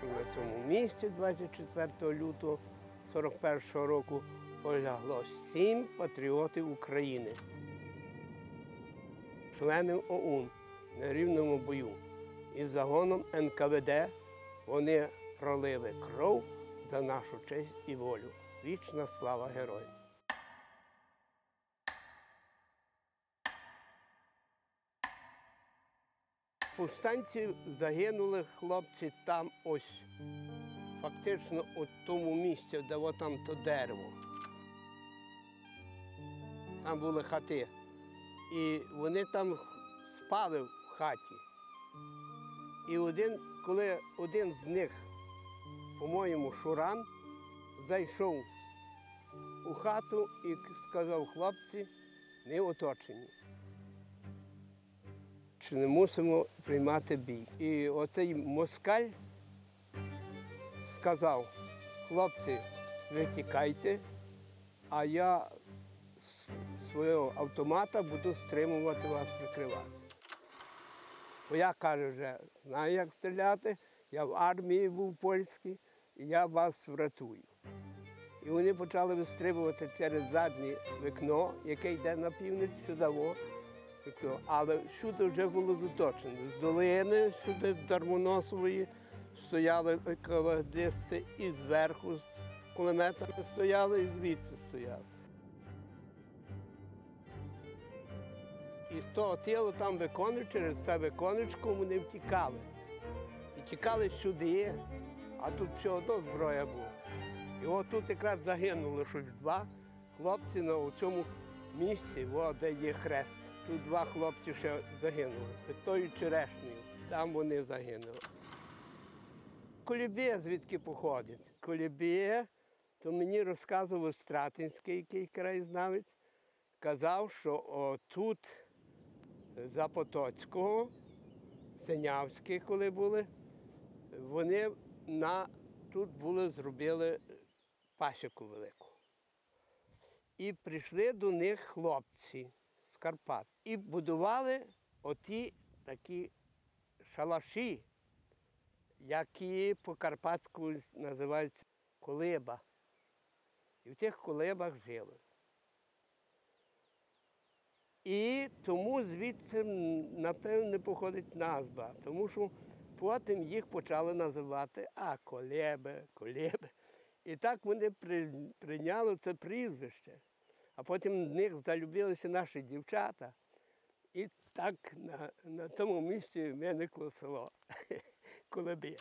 що на цьому місці 24 лютого 41-го року полягло 7 патріотів України, членів ОУН на рівному бою. Із загоном НКВД вони пролили кров за нашу честь і волю. Вічна слава героям! Повстанці загинули хлопці там ось, фактично у тому місці, де там то дерево. Там були хати. І вони там спали в хаті. І коли один з них, по-моєму, Шуран, зайшов у хату і сказав: хлопці, ми оточені. Чи не мусимо приймати бій? І оцей москаль сказав: хлопці, ви тікайте, а я з свого автомата буду стримувати вас, прикривати. Бо я, каже, вже знаю, як стріляти, я в армії був польській, і я вас врятую. І вони почали вистрибувати через заднє вікно, яке йде на північ, сюди. Але сюди вже було заточено. З долини, сюди з Дармоносової стояли кавалеристи, і зверху з кулеметами стояли, і звідси стояли. І з того тіла там через це виконечко вони втікали. І тікали сюди, а тут все одно зброя була. І от тут якраз загинули щось 2 хлопці на цьому місці, де є хрест. Тут 2 хлопці ще загинули, під тою черешнею, там вони загинули. Колібє звідки походить? Колібє, то мені розказував Стратинський, який краєзнавець, казав, що тут за Потоцького, Синявські, коли були, вони тут зробили пасіку велику. І прийшли до них хлопці з Карпат. І будували оті такі шалаші, які по-карпатську називаються колиба. І в тих колибах жили. І тому звідси, напевне, походить назва, тому що потім їх почали називати колеби. І так вони прийняли це прізвище. А потім в них залюбилися наші дівчата. І так на тому місці виникло село Колебє.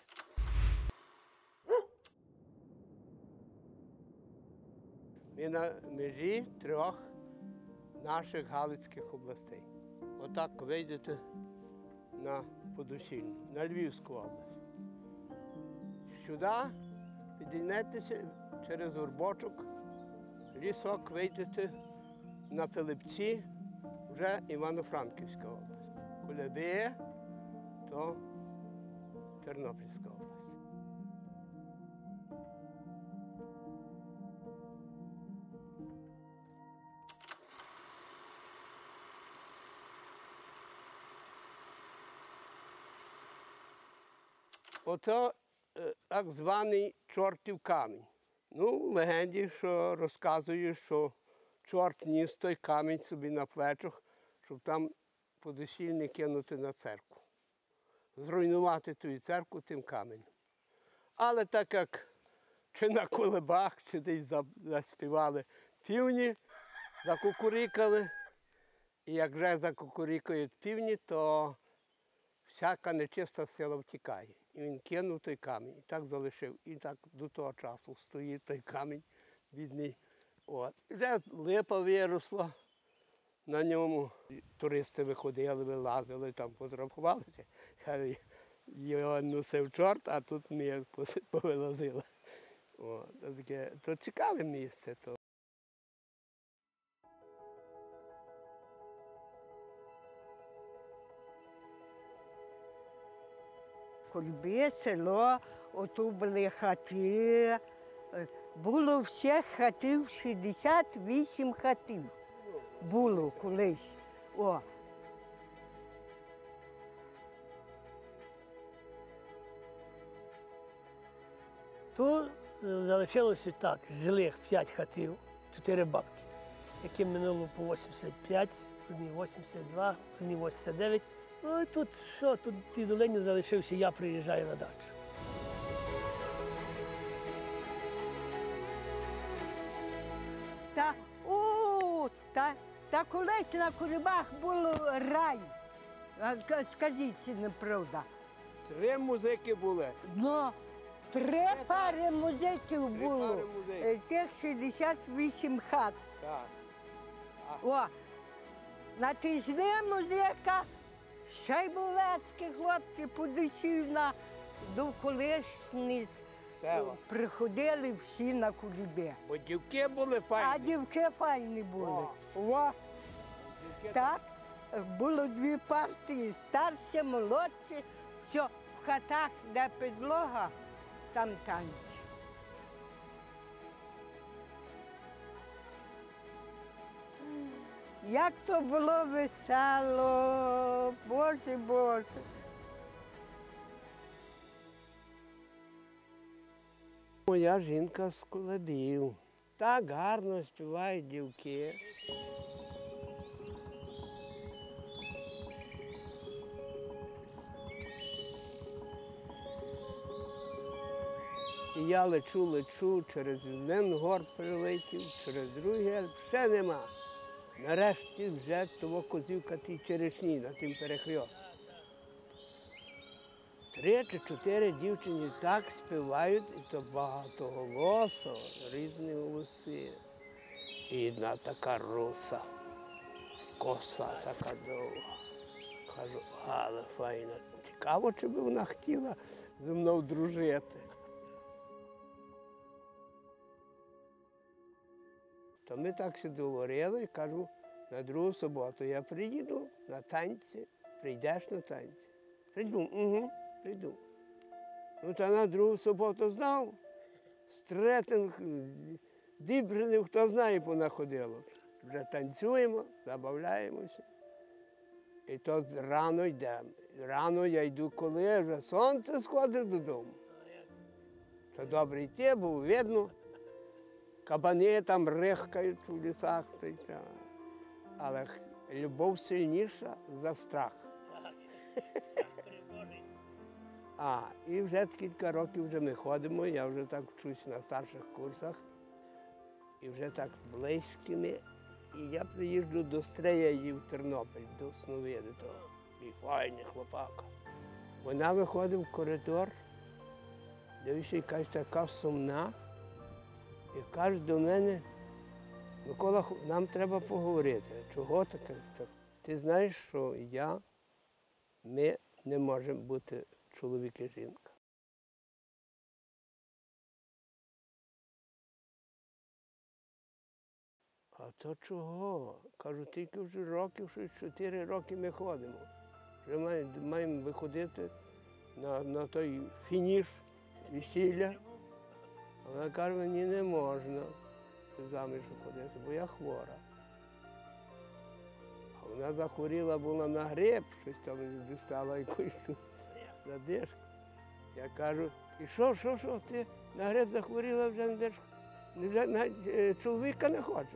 Ми на межі 3 наших Галицьких областей. Отак вийдете на Подосільну, на Львівську область. Сюди підійдетеся через Горбочок, лісок, вийдете на Пилипці, вже Івано-Франківська область. Колебє – то Тернопільська область. Ото так званий чортів камінь. Ну, в легенді, що розказує, що чорт ніс той камінь собі на плечах, щоб там Подосільні кинути на церкву. Зруйнувати ту церкву тим каменем. Але так як чи на колебах, чи десь заспівали півні, закукурікали, і як вже закукурікають півні, то всяка нечиста сила втікає. І він кинув той камінь, і так залишив. І так до того часу стоїть той камінь бідний. Вже липа виросла на ньому. Туристи виходили, вилазили, там фотографувалися. Його носив чорт, а тут ми повилазили. То цікаве місце. Колебє, село, отут були хати. Було всіх хатів, 68 хатів було колись. Тут залишилося так, жилих 5 хатів, 4 бабки, яким минуло по 85, одні 82, одні 89. Ну і тут що, тут в тій долині залишився, я приїжджаю на дачу. Та колись на Курибах було рай. Скажіть, чи не правда? 3 музики були. Ну, 3 пари музиків було. пари музиків. Тих 68 хат. Так. О, на тижні музика, Шайбовецькі хлопці Подушівна, довколишні Села. приходили всі на Кулібе. Бо дівки були А файні. дівки файні були. О, Дівки так, було 2 партії, старші, молодші, все, в хатах, де підлога, там танці. Як то було весело, Боже, Боже. Моя жінка з Кулебів. Так гарно співають дівки. І я лечу, через один гор прилетів, через другий Альп, ще нема. Нарешті вже того козівка ті черешні на тим перехрестку. 3 чи 4 дівчині так співають, і то багатоголосо, різні голоси. І одна така руса, коса така довга. Кажу, але файна. Цікаво, чи би вона хотіла зі мною дружити. То ми так ще договорили, кажу, на другу суботу я приїду на танці, прийдеш на танці. Прийду, прийду. Ну, та на другу суботу знав, Стретинг, Дібринів, хто знає, понаходило. Вже танцюємо, забавляємося. І то рано йдемо. Рано я йду, коли вже сонце сходить додому. То добре йти, бо видно, кабани там рихкають у лісах. Але любов сильніша за страх. І вже кілька років вже ми ходимо, я вже так вчусь на старших курсах. І вже так близькими. І я приїжджу до Стрея в Тернопіль, до Сновиди того. І файний хлопака. Вона виходить в коридор, дивишся, якась така сумна. І каже до мене, Микола, нам треба поговорити. Чого таке? Ти знаєш, що ми не можемо бути чоловік і жінка. А то чого? Кажу, тільки вже років, 4 роки ми ходимо. Вже маємо виходити на той фініш весілля. Вона каже, мені не можна заміж ходити, бо я хвора. А вона захворіла була на грип, щось там дістала якусь задишку. Я кажу, і що, ти на грип захворіла вже чоловіка не хочеш?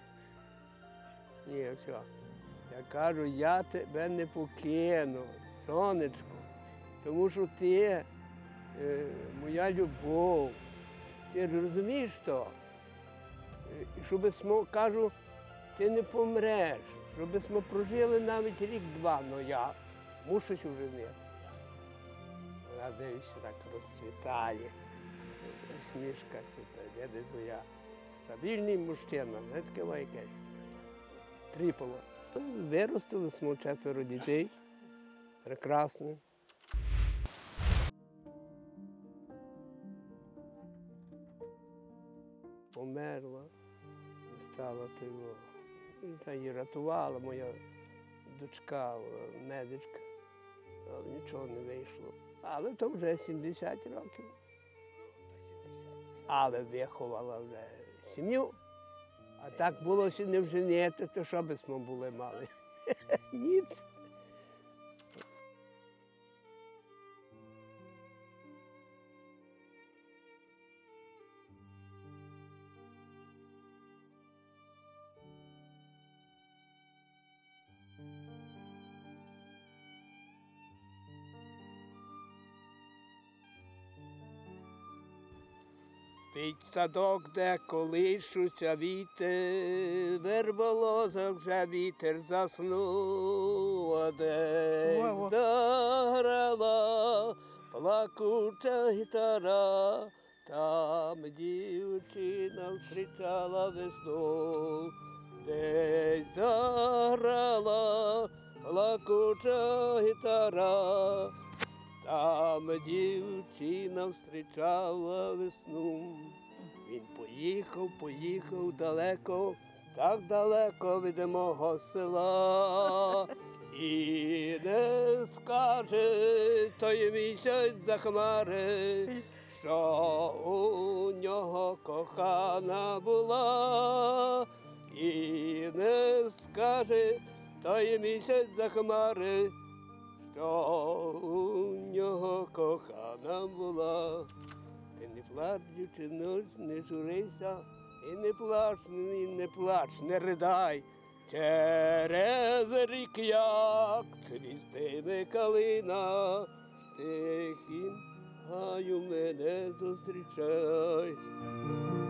Ні, все. Я кажу, я тебе не покину, сонечко, тому що ти моя любов. Ти розумієш то? Щоб ми, кажу, ти не помреш, щоб ми прожили навіть рік-два, але я мушу женити. Вона дивиться, так розцвітає, смішка цвітає, де я стабільний мужчина, не таке якесь. Тріпало. Виростили ми 4 дітей, прекрасно. Померла, не стала того. Та її рятувала моя дочка, медичка, але нічого не вийшло. Але то вже 70 років. Але виховала вже сім'ю. А так було, що не вженити, то що би ми були мали? Ніц. Під садок, де колишуться віти, верболоза вже вітер заснув, а десь Во-во. заграла плакуча гітара, там дівчина зустрічала весну. Десь заграла плакуча гітара, там дівчина зустрічала весну. Він поїхав далеко, так далеко від мого села. І не скаже той місяць за хмари, що у нього кохана була. І не скаже той місяць за хмари, що у нього кохана була. Ти не плач, дівчино, не журися, і не плач, не ридай. Через рік, як цвістиме калина, тихим гаю мене зустрічай.